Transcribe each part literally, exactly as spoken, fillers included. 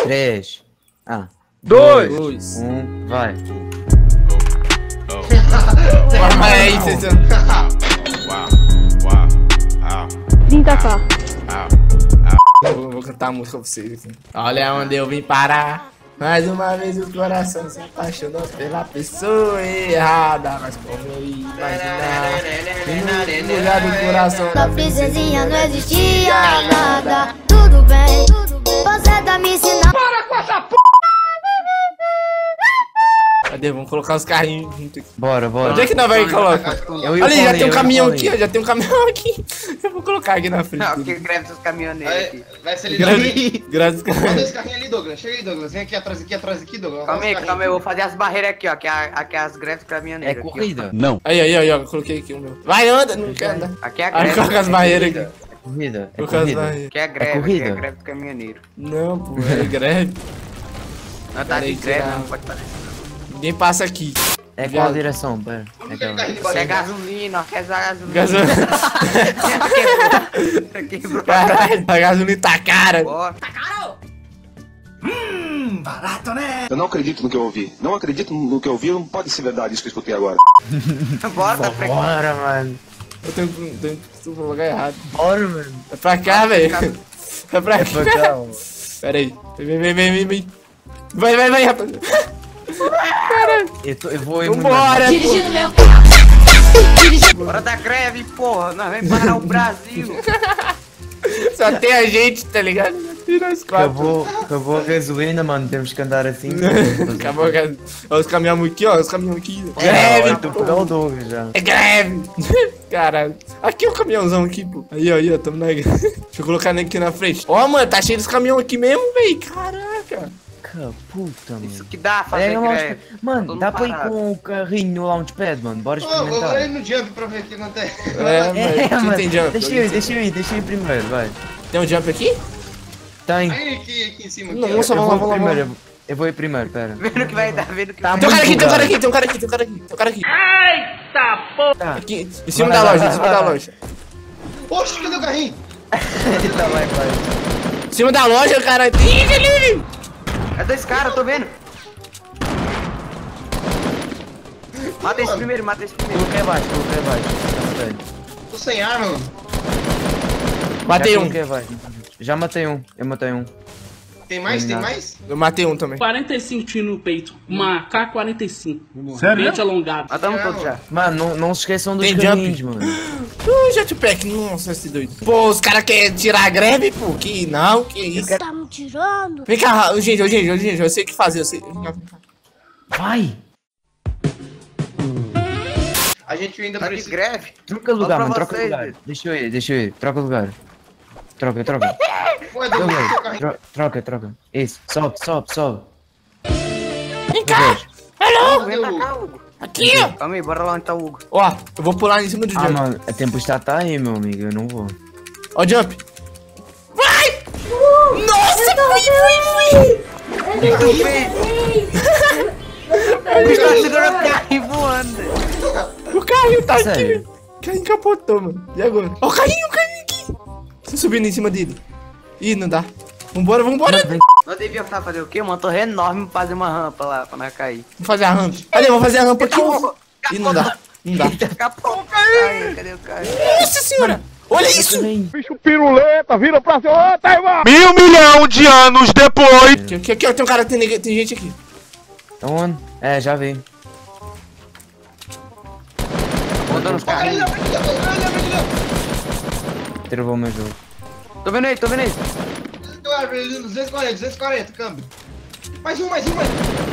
três. Ah. Dois. dois um, vai. Calma aí, vocês... Vim tacar. Vou, vou cantar a música pra vocês aqui. Olha onde eu vim parar. Mais uma vez o coração se apaixonou pela pessoa errada. Mas como eu ia imaginar, no lugar do coração Da princesinha não existia nada. Tudo bem, você tá me ensinando. Para com essa p... Cadê? Vamos colocar os carrinhos junto aqui. Bora, bora. Onde é que nós vai colocar? Ali, já tem um caminhão aqui, ó, já tem um caminhão aqui. Eu vou colocar aqui na frente. Não, que greve dos caminhoneiros aqui. Vai ser ali, Douglas. Graças a Manda esse carrinho ali, Douglas. Chega aí, Douglas. Vem aqui atrás, aqui atrás, aqui, Douglas. Calma aí, calma aí, eu vou fazer as barreiras aqui, ó. Aqui, é- aqui é as greves É caminhoneiras. corrida? Não. Aí, aí, aí, ó, coloquei aqui o meu. Vai, anda, não quer andar. Aqui é a Aí greve. coloca as barreiras aqui. É corrida? É Coloca as corrida? barreiras. Aqui é greve, corrida? aqui é greve do caminhoneiro. Não, pô, é greve. Não tá Peraí, de greve, tirar. não pode fazer isso. Ninguém passa aqui. É qual Viado. direção? Pera. É Aquele aquela. carrinho de Isso é barriga. gasolina, ó, quer usar gasolina. Gasolina. Quebrou. Quebrou. Caralho, a gasolina tá cara. Bora. Eu não acredito no que eu ouvi. Não acredito no que eu ouvi. Não pode ser verdade isso que eu escutei agora. Bora, tá pra cá. Bora, mano. Eu tenho, tenho que colocar errado. Bora, mano. É pra cá, velho. É pra É pra cá, cá. mano. Pera aí. Vem, vem, vem, vem, vem. Vai, vai, vai, rapaz. Caralho. Eu, tô, eu vou ir Vambora, pô. Dirigindo meu Bora da greve, porra. Nós vamos parar o Brasil. Só tem a gente, tá ligado? E nós quatro. Acabou, acabou a gasolina, mano. Temos que andar assim. Acabou, cara. Olha os caminhões aqui, ó. Os caminhões aqui. É, Greve, tu pô. pegar o Douglas já. É greve. Caralho. Aqui é o caminhãozão aqui, pô. Aí, ó, aí, ó. Tamo na greve. Deixa eu colocar ele aqui na frente. Ó, mano, tá cheio dos caminhões aqui mesmo, véi. Caraca. Que puta, mano. Isso que dá fazer É, greve. mano, Todo dá mundo pra ir parado. com o carrinho no launchpad, mano. Bora Ô, eu vou experimentar. ali no jump pra ver o que acontece. É, mas É, aqui mano. tem jump. Deixa eu ir, deixa eu ir, deixa eu ir primeiro, vai. Tem um jump aqui? Tem. Aí, aqui, aqui em cima. Aqui, Não, ó. só Eu vamos lá, vou vamos lá. primeiro, eu vou- eu vou ir primeiro, pera. Vendo que vai dar, vendo que Tá vai Tem um cara aqui, tem um cara Muito aqui, tem um cara aqui, tem um cara aqui, tem um cara aqui. Tá. Aqui, em cima Vai, da vai, loja, em vai, cima vai, da vai. loja. Oxe, cadê o carrinho? Tá, vai, vai. Em cima da loja, cara. Ih, ali. É dois caras, eu tô vendo. Mata esse primeiro, mata esse primeiro. Coloquei abaixo, coloquei abaixo. Já matei. Tô sem arma, mano. Matei Já um. coloquei abaixo. Já matei um, eu matei um. Tem mais? Tem Combinado. mais? Eu matei um também. quarenta e cinco tiros no peito. Uma K quarenta e cinco. Sério? Mente alongado. Matamos todos já. Mano, não, não se esqueçam dos Tem caminhos, jump? mano. Uh, jetpack, nossa, esse doido. Pô, os caras querem tirar a greve, pô. Que não, que isso. tá me tirando. Vem cá, gente, gente, gente, eu sei o que fazer, eu sei. Vem cá, vem cá. Vai! A gente ainda Tá de precisa... greve. Troca lugar, pra mano, troca vocês, lugar. velho. Deixa eu ir, deixa eu ir. Troca lugar. Troca, troca. Pô, Douglas, cadê o Douglas, carrinho? tro- troca, troca. Isso, sobe, sobe, sobe. Vem cá. Alô? Vem pra cá, Hugo. Aqui, ó. Calma aí, bora lá onde tá o Hugo. Ó, eu vou pular em cima do Ah, jump. mano, a tempestade tá aí, meu amigo, eu não vou. Ó, jump. Vai! Nossa, fui, fui, fui. O bicho tá segurando o carrinho voando. O carrinho tá aqui. Sério? O carrinho capotou, mano. E agora? Ó, o carrinho, o carrinho aqui. Você subindo em cima dele. Ih, não dá. Vambora, vambora. Vem. Nós devíamos fazer o quê? Uma torre enorme pra fazer uma rampa lá, pra nós cair. Vamos fazer a rampa. Cadê? Vamos fazer a rampa aqui. Ih, não dá. Não dá. Escapou. Aí, cadê o cara? Nossa senhora. Olha isso. Vem. Mil milhão de anos depois. Aqui, aqui, aqui, ó, tem um cara, tem, tem gente aqui. Aonde? É, já vi. Botando os Olha ali, carrinhos. olha ali, olha ali, olha ali. Travou o meu jogo. Tô vendo aí, tô vendo aí. duzentos e quarenta, duzentos e quarenta, câmbio. Mais um, mais um, mais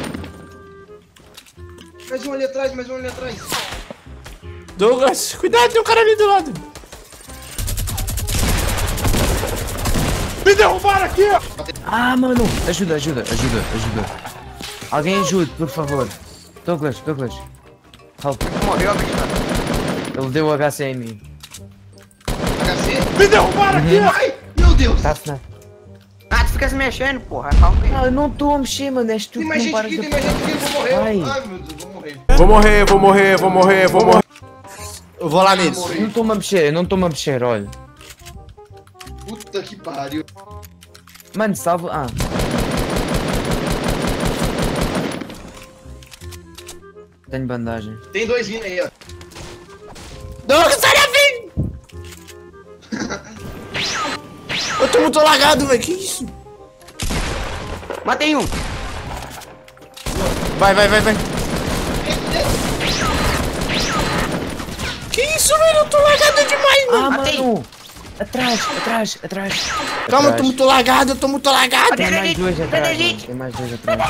um. Mais um ali atrás, mais um ali atrás. Douglas, cuidado, tem um cara ali do lado. Me derrubaram aqui, ó. Ah, mano! Ajuda, ajuda, ajuda, ajuda. Alguém ajude, por favor. Douglas, Douglas. Help. Morreu a bicha. Ele deu H C em mim. H C? Me derrubaram aqui, ó. Ai, meu Deus. Tá na... Ah, tu fica se mexendo, porra. Calma aí. Não, eu não tô a mexer, mano. És tu Tem que mais não gente paras aqui, de... tem mais gente aqui, eu vou morrer. Vai. Ai, meu Deus, vou morrer. Vou morrer, vou morrer, vou morrer, vou morrer. Eu vou lá neles. Eu não tô-me a mexer, eu não tô-me a mexer, olha. Puta que pariu. Mano, salva... Ah. Tenho bandagem. Tem dois vindo aí, ó. Douglas, sai da frente! Eu tô muito lagado, velho. Que isso? Matei um. Vai, vai, vai, vai. Que isso, velho? Eu tô lagado demais, mano. Ah, Matei. mano! Atrás, atrás, atrás. Calma, eu tô Atrás. muito lagado, eu tô muito lagado. Tem mais dois Cadê a atrás, gente? mano. Tem mais dois atrás.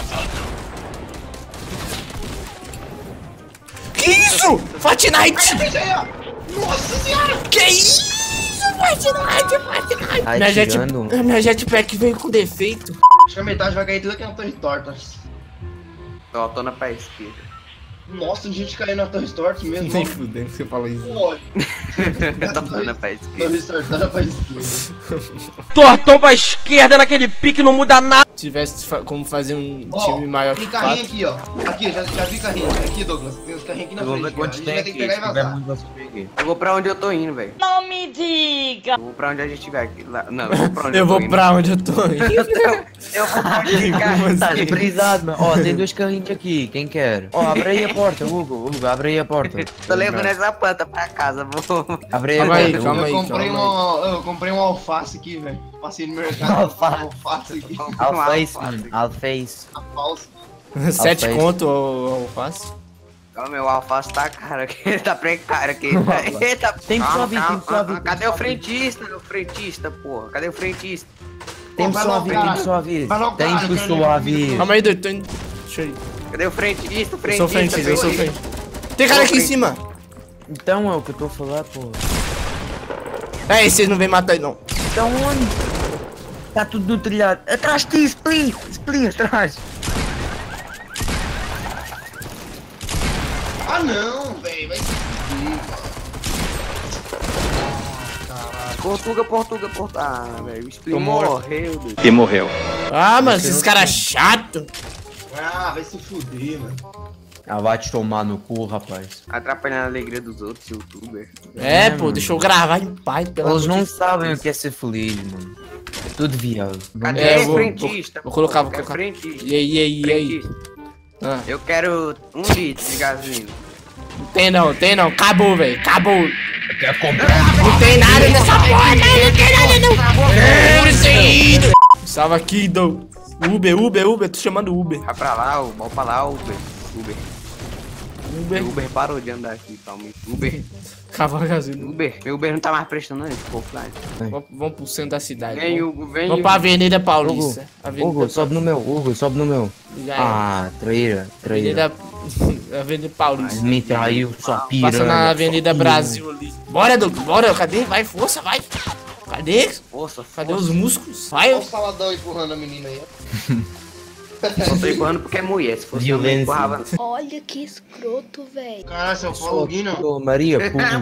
Que isso? Fortnite! Nossa senhora! Que isso? Fortnite, Fortnite! Ai, Minha, jet... tirando. Minha jetpack veio com defeito. Acho que a metade vai cair tudo aqui na torre torta. Ó, tô na pé esquerda. Nossa, a gente caiu na torre torta mesmo. Nem fudendo que você falou isso. Olha, Eu tô na pé esquerda. torre torta pra esquerda. Tortão pra esquerda naquele pique, não muda nada. Se tivesse fa- como fazer um Ó, time maior tem que carrinho quatro. aqui, ó. Aqui, já, já vi carrinho. Aqui, Douglas. Tem os carrinhos aqui na Eu vou frente. ver cara. A quantos gente tem vai ter aqui. que pegar e Se tiver vazar. muito, você peguei. Eu vou pra onde eu tô indo, velho. Não me diga. Eu vou pra onde a gente vai. aqui, Lá. Não, eu vou pra onde Eu eu tô vou indo. pra onde eu tô indo. Eu vou pra onde esse cara Como tá. assim? Brisado, mano. Ó, tem dois carrinhos aqui. Quem quer? Ó, abre aí a porta, Hugo. Hugo, abre aí a porta. Tô levando essa planta pra casa, vou. Abre aí a Calma aí, porta. calma Hugo. aí. Eu comprei, uma, eu comprei um alface aqui, velho. Passei no mercado. Alface. Alface aqui. Alface, mano. Alface. A falsa. Sete Alface. conto ou alface? Ó, meu alface tá caro aqui, tá precário aqui. Eita, Tem calma, suave, tem calma, suave, calma. tem Cadê o suave. frentista? O frentista, porra. Cadê o frentista? Tem Vai suave, logo, tem cara. suave. Vai logo, Tem cara, eu pro quero ver suave. comigo. Calma aí, doido. Tô indo. Deixa eu ir. Cadê o frentista? O Eu sou frentista, frente, eu sou frentista. frente. Tem cara aqui em cima. Então é o que eu tô a falar, pô. É, vocês não vêm matar aí, não. Então onde? Tá tudo no telhado. Atrás de ti, Split! Split, atrás. Ah, não, velho. Vai se fuder, Portuga, Portuga, Portuga. Ah, velho, o Split Tô morto. morreu, doido. E morreu. Ah, mano, esses caras chatos. Ah, vai se fuder, mano. Ah, vai te tomar no cu, rapaz. Atrapalhando a alegria dos outros youtubers. É, pô, deixa eu gravar em paz, pelo Eles amor não de sabem o que é ser feliz, mano. É tudo viado. Cadê É, o eu vou- frentista? vou colocar, vou Eu quero colocar. frentista. E aí, e aí, e aí? Frentista. Ah, Eu quero um litro de gasolina. tem não, tem não. Acabou, velho. Acabou. Não tem nada nessa porra, não tem nada não. É, isso aí. Salva aqui, Dou. Uber, Uber, Uber. Tô chamando Uber. Vai pra lá, o mal pra lá, Uber. Uber. Uber. Meu Uber parou de andar aqui, calma. Uber. Cavalo gasolina. Uber. Meu Uber não tá mais prestando, não. Ele ficou offline. Vamos, vamos pro centro da cidade. Vem, Vamos, Hugo, vem. vamos pra Hugo. Avenida Paulista. Avenida, Hugo, sobe no meu. Hugo, sobe no meu. Já é. Ah, traíra, traíra. Avenida, Avenida Paulista. Me traiu, sua piranha. Passa na Avenida sua Brasil ali. Bora, Douglas, bora. Cadê? Vai, força, vai. Cadê? Força, Cadê força. os músculos? Vai. Olha o saladão empurrando a menina aí, ó. Só tô empurrando porque é mulher. Se fosse Violência. homem, empurrava. Olha que escroto, velho. Caralho, seu piranha. Paulo Guino. Sou Maria puta.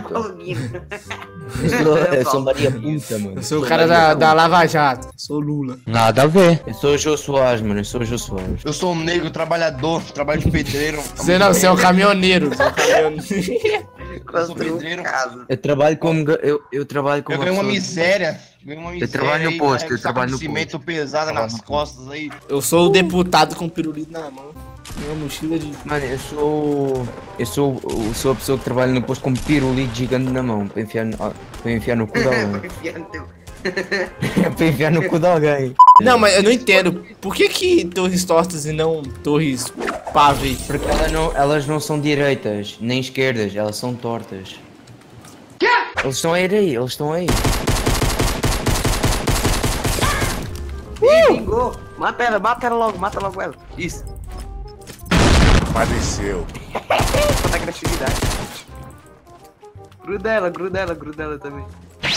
Eu sou, eu sou Maria puta, mano. Eu sou o cara da, da Lava Jato. Sou Lula. Nada a ver. Eu sou o Jô Soares, mano. Eu sou o Jô Soares. Eu sou um negro trabalhador, trabalho de pedreiro. Você não, você é um caminhoneiro. Você é um caminhoneiro. Construiu pedreiro. casa. Eu trabalho como. ga- Eu, eu trabalho como. Eu ganho uma pessoa- miséria. Ganho uma miséria. trabalho no aí, posto, carrego eu saco trabalho de no cimento pesada nas costas aí. Eu sou o deputado com pirulito na mão. Uma mochila de. Mano, eu sou. Eu sou, eu sou a pessoa que trabalha no posto com um pirulito gigante na mão para enfiar no, para enfiar no cu de alguém. Enfia no teu- Para enfiar no cu de alguém. Não, mas eu não entendo. Por que que torres tortas e não torres pavê? Porque elas não, elas não são direitas nem esquerdas, elas são tortas. Eles estão aí, eles estão aí. Ih, vingou. Mata ela, mata ela logo, mata logo ela. Isso. Padeceu. Quanta agressividade. Gruda ela, gruda ela, gruda ela também.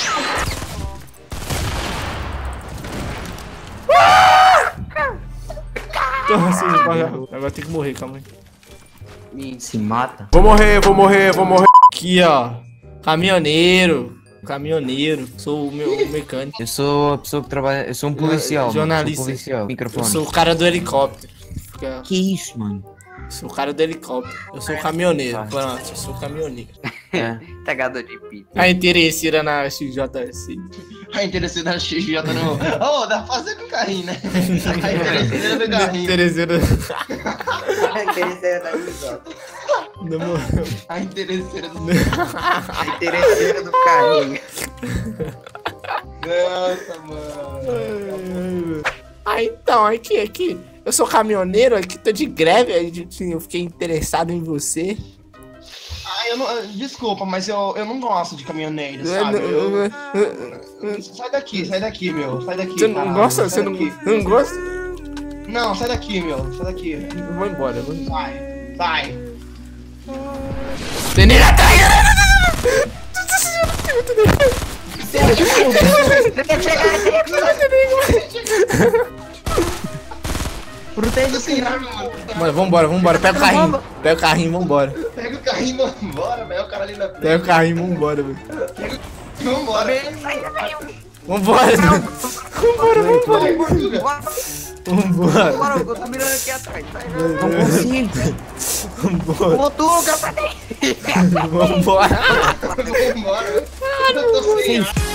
Nossa, agora tem que morrer, calma aí. Mentira. Se mata. Vou morrer, vou morrer, vou morrer. Aqui, ó. Caminhoneiro. Caminhoneiro. Sou o meu mecânico. Eu sou a pessoa que trabalha. Eu sou um policial. mano. Jornalista. Sou policial. Eu Microfone. sou o cara do helicóptero. Fica- Que isso, mano? Sou o cara do helicóptero. Eu sou o caminhoneiro. Pronto, eu sou o caminhoneiro. É. Pegador de pita. A interesseira na X J S. A interesseira da X J no. Ô, dá pra fazer com o carrinho, né? A interesseira do carrinho. Interesseira. A interesseira da risada. Não morreu. A interesseira do... A interesseira do carrinho. Nossa, mano. Ah, então, aqui, aqui. Eu sou caminhoneiro, aqui tô de greve, aí assim, eu fiquei interessado em você. Ah, eu não... Desculpa, mas eu, eu não gosto de caminhoneiro, Eu sabe? não- Eu- eu- Sai daqui, sai daqui, meu. Sai daqui, Você não caralho. gosta? Sai Você não, daqui. não gosta? Não, sai daqui, meu. Sai daqui. Eu vou embora, eu vou embora. Sai, sai. Tem nego atrás! Protege o Sem filho. arma, mano. Mano, vambora, vambora. Pega o carrinho. Pega o carrinho, vambora. Pega o carrinho e vambora, velho. O cara ali na frente. Pega o carrinho, vambora, velho. Vambora. Vambora, vambora, vambora. Vai, Portuga. Vambora. Bora, eu tô mirando aqui atrás. Não consigo. Vambora. Portuga, pra dentro. Vambora. Vambora. Eu tô sem arma.